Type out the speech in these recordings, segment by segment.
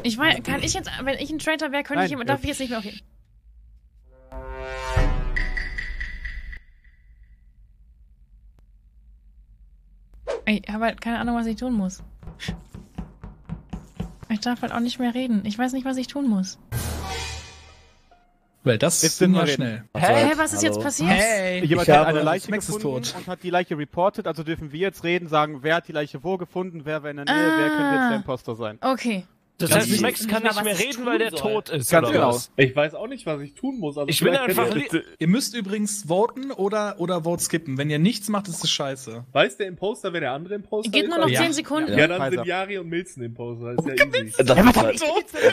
Ich weiß, kann ich jetzt, wenn ich ein Traitor wäre, könnte Nein, darf ich jetzt nicht mehr, okay. Ich habe halt keine Ahnung, was ich tun muss. Ich darf halt auch nicht mehr reden. Ich weiß nicht, was ich tun muss. Weil das Jetzt sind sind wir wir schnell. Hä, was ist jetzt passiert? Hey! Jemand Ich hat habe- eine Leiche Smax ist gefunden tot. und hat die Leiche reportet, also dürfen wir jetzt reden, sagen, wer hat die Leiche wo gefunden, wer war in der Nähe, wer könnte jetzt der Imposter sein. Okay. Das Ganz heißt, easy. Max kann nicht mehr reden, weil der tot ist. Ganz oder genau. was? Ich weiß auch nicht, was ich tun muss. Also Ich will vielleicht einfach. kennt Ihr müsst übrigens voten oder Vote skippen. Wenn ihr nichts macht, ist es scheiße. weiß der Imposter, wer der andere Imposter Geht ist? nur noch Ja. 10 Sekunden. Ja, dann Kaiser. sind Yari und Milzen Imposter. Ist ja easy. Das ist halt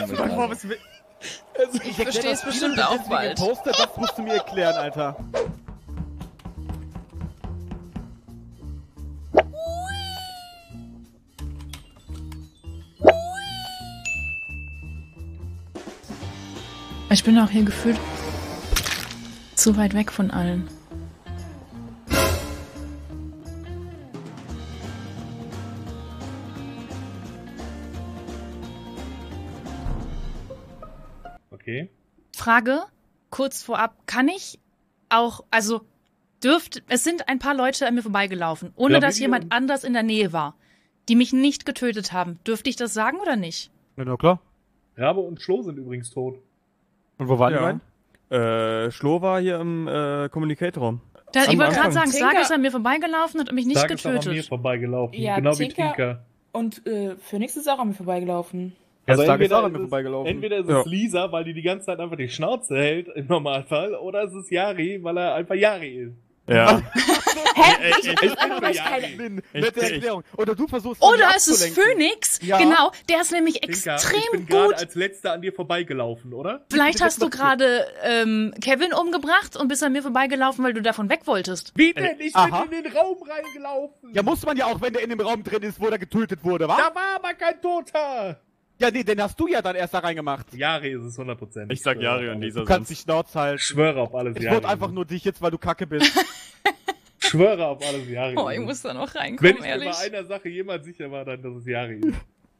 Ich verstehe es bestimmt auch bald. Imposter, das musst du mir erklären, Alter. Ich bin auch hier gefühlt zu weit weg von allen. Okay. Frage, kurz vorab, kann ich auch, also es sind ein paar Leute an mir vorbeigelaufen, ohne Ja, dass Video- jemand anders in der Nähe war, die mich nicht getötet haben. Dürfte ich das sagen oder nicht? Ja, na klar. Rabe und Schlo sind übrigens tot. Und wo waren die Ja. beiden? Schlo war hier im Kommunikatorraum. Ich wollte gerade Anfang. sagen, Tinker- Sage ist an mir vorbeigelaufen und hat mich nicht Sag ist auch an mir getötet. vorbeigelaufen. Ja, genau wie Tinker- Tinker. Und Phoenix ist auch an mir vorbeigelaufen. Also Also Tag ist auch an entweder mir vorbeigelaufen. Entweder ist Ja. es Lisa, weil die ganze Zeit einfach die Schnauze hält, im Normalfall, oder es ist Yari, weil er einfach Yari ist. Ja. Hä? Ich einfach, weil ich keine... Lin, nette Erklärung. Oder du versuchst Oder mich ist es abzulenken. Phoenix? Ja. Genau, der ist nämlich Tinker, ich bin extrem gerade gut. als letzter an dir vorbeigelaufen, oder? Vielleicht hast du gerade Kevin umgebracht und bist an mir vorbeigelaufen, weil du davon weg wolltest. Wie denn? Ich Aha. bin in den Raum reingelaufen. Ja, muss man ja auch, wenn der in dem Raum drin ist, wo der getötet wurde, wa? Da war aber kein Toter. Ja, nee, den hast du ja dann erst da reingemacht. Yari ist es 100%. Ich sag Jari und Lisa Du kannst die sonst. Schnauze halten. Ich schwöre auf alles Ich Yari. wurde einfach nur dich jetzt, weil du kacke bist. Ich schwöre auf alles Yari. Oh, ich muss da noch Wenn reinkommen, ich mir ehrlich. bei einer Sache jemals sicher war, dann, dass es Yari ist.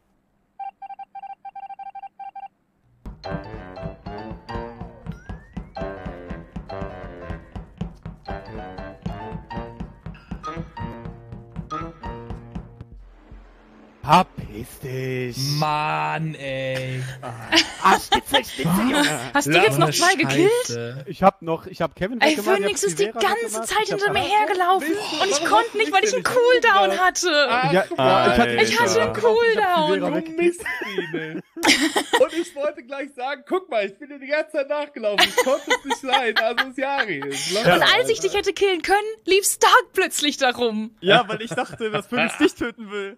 Verpiss dich. Mann, ey. Ah, Spitzel, Junge. Hast du jetzt noch zwei gekillt? Ich hab Kevin Ey, weggemacht. Phoenix ich hab ist die Vera ganze weggemacht, Zeit ich hab hinter mir Ara- hergelaufen und ich konnte nicht, weil ich einen Cooldown hatte. Ja, ja, Ich hatte einen Ich hab die Cooldown. Vera Du weggekickt. Mistbiene. Und ich wollte gleich sagen, guck mal, ich bin dir die ganze Zeit nachgelaufen. Ich konnte es nicht leiden, also es ist Yari. Und als ich dich hätte killen können, lief Stark plötzlich darum. Ja, weil ich dachte, dass Phoenix dich töten will.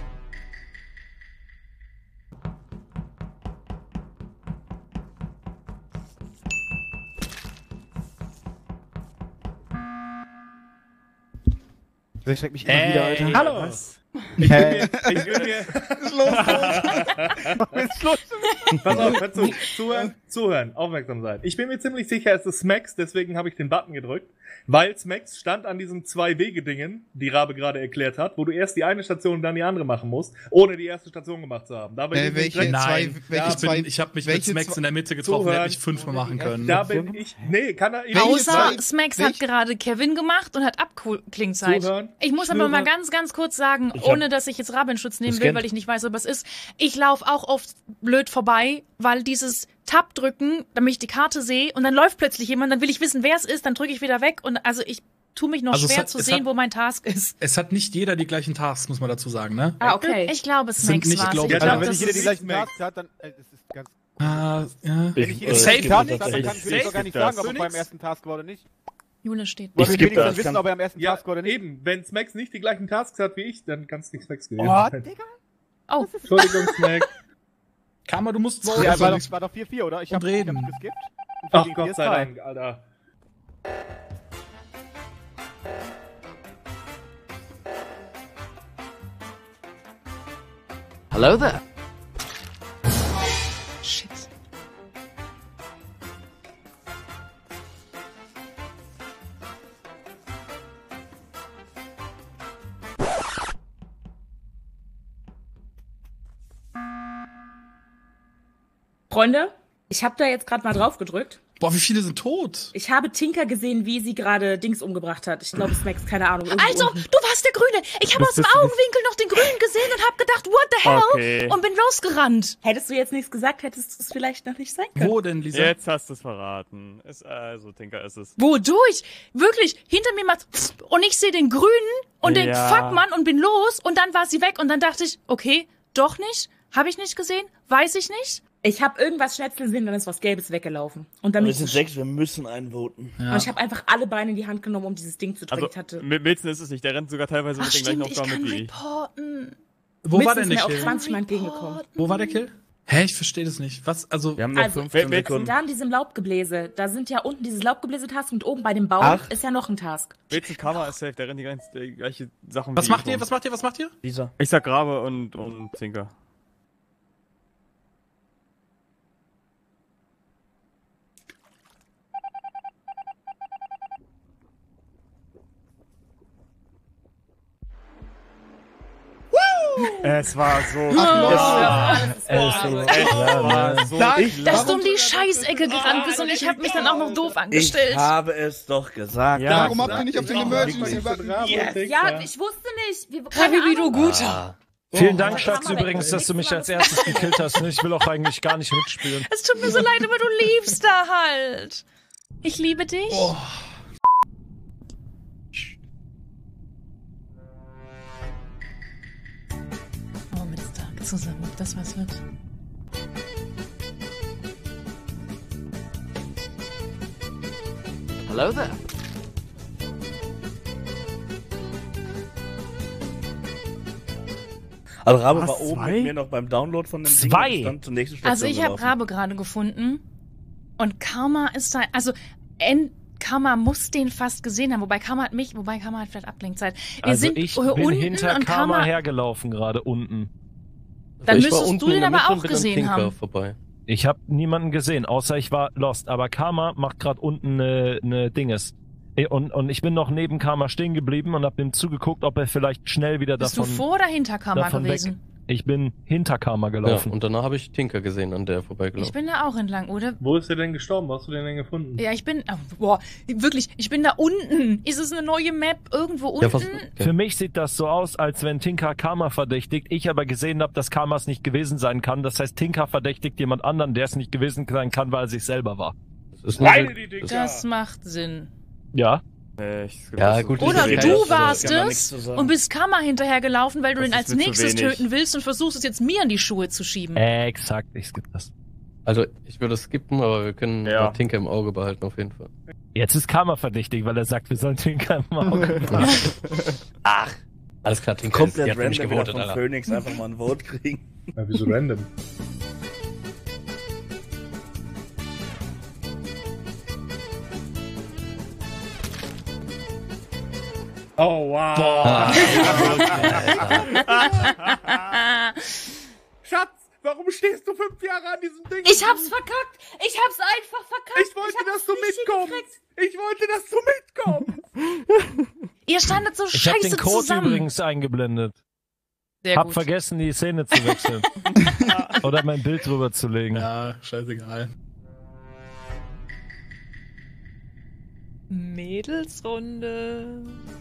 Das erschreckt mich immer wieder, Alter. Hallo. Ich will mir Ist los. Pass auf, hör zu. Zuhören, aufmerksam sein. Ich bin mir ziemlich sicher, es ist Smax, deswegen habe ich den Button gedrückt. Weil Smax stand an diesem Zwei-Wege-Dingen, die Rabe gerade erklärt hat, wo du erst die eine Station und dann die andere machen musst, ohne die erste Station gemacht zu haben. Da bin ich welche direkt- zwei, welche Ich habe mich mit welche Smacks zwei- in der Mitte getroffen, der Zuhören. hätte ich 5-mal machen können. Da bin ich. Nee, kann er. Welche Außer zwei- Smax hat gerade Kevin gemacht und hat Abklingzeit. Zuhören. Ich muss aber mal ganz kurz sagen, ohne dass ich jetzt Rabe in Schutz nehmen will, gescannt. weil ich nicht weiß, ob es ist. Ich laufe auch oft blöd vorbei, weil dieses Tab drücken, damit ich die Karte sehe und dann läuft plötzlich jemand, dann will ich wissen, wer es ist, dann drücke ich wieder weg und also ich tue mich noch Also es schwer hat- zu es sehen, hat- wo mein Task ist. Es hat nicht jeder die gleichen Tasks, muss man dazu sagen, ne? Ah, okay. Ich glaube, sind Smax nicht, war's. glaub Ich ich, Also, glaube, wenn das nicht jeder die ist... gleichen Tasks hat, dann das ist ganz... Ja. Wenn nicht jeder die Safe gleichen Tasks das hat, dann kann echt. ich vielleicht auch gar nicht Safe sagen, ob er das. beim ersten Task war oder nicht. Jule steht. Weil wir skippe wenigstens das. wissen, ob er am ersten Ja, Task war oder nicht. eben. Wenn Smax nicht die gleichen Tasks hat wie ich, dann kann es nicht Smax gewesen Oh, sein. Digga. Oh, Entschuldigung, Smax. Karma, du musst voten. Ja, war doch 4-4, oder? Ich Und hab reden. geskippt. Und Ach 4 gegen 4 Gott ist sei drei. Dank, Alter. Hello there. shit. Freunde, ich habe da jetzt gerade mal drauf gedrückt. Boah, wie viele sind tot? Ich habe Tinker gesehen, wie sie gerade Dings umgebracht hat. Ich glaube, Smax, keine Ahnung. Also, du warst der Grüne. Ich habe aus dem Augenwinkel noch den Grünen gesehen und habe gedacht, what the hell? Okay. Und bin losgerannt. Hättest du jetzt nichts gesagt, hättest du es vielleicht noch nicht sein können. Wo denn, Lisa? Jetzt hast du es verraten. Also, Tinker ist es. Wodurch? Wirklich, hinter mir mal und ich sehe den Grünen und den Ja. Fuckmann und bin los und dann war sie weg und dann dachte ich, okay, doch nicht, habe ich nicht gesehen, weiß ich nicht. Ich habe irgendwas Schnetzel gesehen, dann ist was Gelbes weggelaufen. Und dann Wir bin ich sind so 6, wir müssen einen voten. Ja. Und ich habe einfach alle Beine in die Hand genommen, um dieses Ding zu drücken. Also, Ich hatte mit Milzen ist es nicht. Der rennt sogar teilweise Ach mit den gleichen stimmt, ich Aufgaben kann mit wie ich. reporten. Wo war Mist denn ist der mir auch Kill? 20 Mal entgegengekommen. Wo war der Kill? Hä, ich verstehe das nicht. Was, also... Wir haben noch Also, 15 wer- Sekunden. Da an diesem Laubgebläse, da sind ja unten dieses Laubgebläse-Task und oben bei dem Baum 8. ist ja noch ein Task. Milzen Karma ist safe. Der rennt die gleiche Sachen Was wie macht ich ihr? rum. Was macht ihr? Lisa. Ich sag Grabe und Tinker. Es war so Dass du um die Scheißecke gerannt bist und ich habe mich dann auch noch doof angestellt. Ich habe es doch gesagt. Ja, Warum habt ihr nicht auf den Emergency Button? Ja, ich wusste nicht. Wie du guter. Vielen Dank, Oh, Schatz, Hammer, übrigens, dass du mich als nächstes erstes gekillt hast. Ich will auch eigentlich gar nicht mitspielen. Es tut mir so leid, aber du liebst da halt. Ich liebe dich. Oh. Oh, mit Stark zusammen, ob das was wird. Hello there. Also Rabe Was, war oben zwei? mit mir noch beim Download von dem Ding. Zwei? und ist dann zur nächsten Station Also ich habe gelaufen. Rabe gerade gefunden und Karma ist da, also Karma muss den fast gesehen haben, wobei Karma hat vielleicht Ablenkzeit. Wir Also sind ich hier bin unten hinter und Karma hergelaufen gerade unten. Dann Ich war müsstest unten du in den der aber Mitte und auch bin an gesehen Tinker haben. vorbei. Ich habe niemanden gesehen, außer ich war lost. Aber Karma macht gerade unten eine Dinges. Und ich bin noch neben Karma stehen geblieben und habe ihm zugeguckt, ob er vielleicht schnell wieder Bist davon... du vor oder hinter Karma davon gewesen? Ich bin hinter Karma Ja, gelaufen. und danach habe ich Tinker gesehen, an der Ich vorbeigelaufen. bin da auch entlang, oder? Wo ist der denn gestorben? Wo hast du den denn gefunden? Ja, ich bin, wirklich, ich bin da unten. Ist es eine neue Map irgendwo unten? Ja, was, Für mich sieht das so aus, als wenn Tinker Karma verdächtigt, ich aber gesehen habe, dass Karma es nicht gewesen sein kann. Das heißt, Tinker verdächtigt jemand anderen, der es nicht gewesen sein kann, weil er sich selber war. das ist nur Meine die Dinger! Das macht Sinn. Ja? Ja, gut, Oder das ist du okay. warst kann da nichts es zu sagen. und bist Karma hinterher gelaufen, weil du Das den ist als mir zu nächstes wenig. töten willst und versuchst es jetzt mir in die Schuhe zu schieben. Exakt, ich skippe das. Also, ich würde skippen, aber wir können Ja. Tinker im Auge behalten, auf jeden Fall. Jetzt ist Karma verdächtig, weil er sagt, wir sollen Tinker im Auge behalten. Alles klar, Tinker Komplett ihr habt mich random wieder gewotet, von Alter. Phoenix einfach mal ein Vote kriegen. Ja, wieso random? Oh, wow. Schatz, warum stehst du 5 Jahre an diesem Ding? Ich hab's verkackt! Ich hab's einfach verkackt! Ich wollte, dass hab's du nicht mitkommst. hingekriegt. Ich wollte, dass du mitkommst. Ihr standet so Ich habe scheiße den Code zusammen. übrigens eingeblendet. Sehr Hab gut. vergessen, die Szene zu wechseln. Oder mein Bild drüber zu legen. Ja, scheißegal. Mädelsrunde.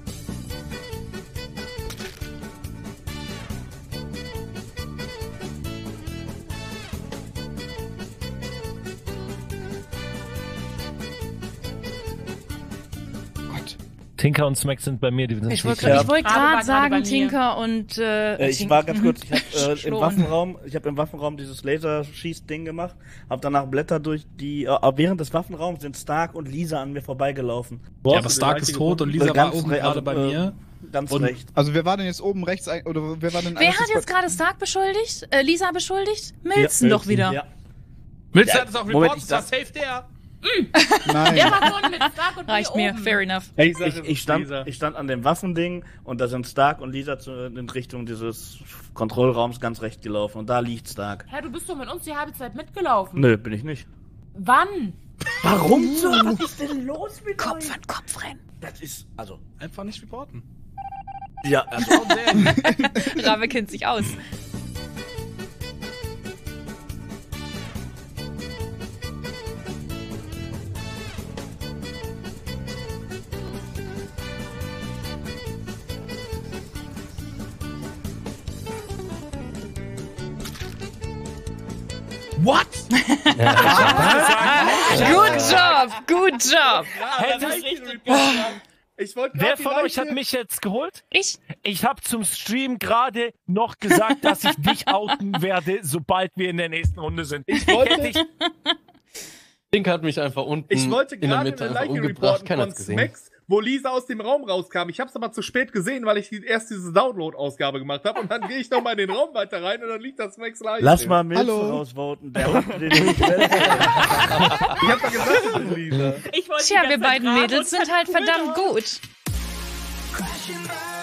Tinker und Smack sind bei mir, die sind Ich wollte sicher. wollt Gerade war gerade gerade bei sagen, mir. Tinker und Ich war ganz kurz, ich habe im Schlohen. Waffenraum dieses Laserschießding gemacht, habe danach Blätter durch die, während des Waffenraums sind Stark und Lisa an mir vorbeigelaufen. Ja, aber Stark ist tot und Lisa war Ganz oben re- gerade bei mir. Ganz Und- recht. Also wer war denn jetzt oben rechts, oder wer war denn Wer eigentlich hat jetzt gerade Stark beschuldigt? Lisa beschuldigt? Milzen Ja, doch wieder. Ja. Milz Ja, hat es auch Moment, reportet, ich es war dacht- safe der. Nein. Der war vorhin mit Stark und Reicht mir, fair enough. Ich stand an dem Waffending und da sind Stark und Lisa in Richtung dieses Kontrollraums ganz recht gelaufen und da liegt Stark. Hä, du bist doch mit uns die halbe Zeit mitgelaufen. Nö, bin ich nicht. Wann? Warum so? Was ist denn los mit Kopf an Kopf rennen. Das ist, also, Einfach nicht reporten. ja, also, Rabe kennt sich aus. What? Good job. Wer von euch hat mich jetzt geholt? Ich. Ich habe zum Stream gerade noch gesagt, dass ich dich outen werde, sobald wir in der nächsten Runde sind. Dink hat mich einfach unten Ich wollte in der gerade Mitte eine einfach Leiche umgebracht. reporten Keiner von hat's gesehen. Smacks, wo Lisa aus dem Raum rauskam. Ich hab's aber zu spät gesehen, weil ich erst diese Download-Ausgabe gemacht habe. Und dann gehe ich nochmal in den Raum weiter rein und dann liegt das Smacks Leiche. Lass mal Milz Hallo. rausvoten. Der Hund, den ich will. Ich hab doch gesagt, das ist Lisa. Ich wollte Tja, die wir ganze Zeit beiden raten Mädels und sind halt verdammt gut. Crashing by.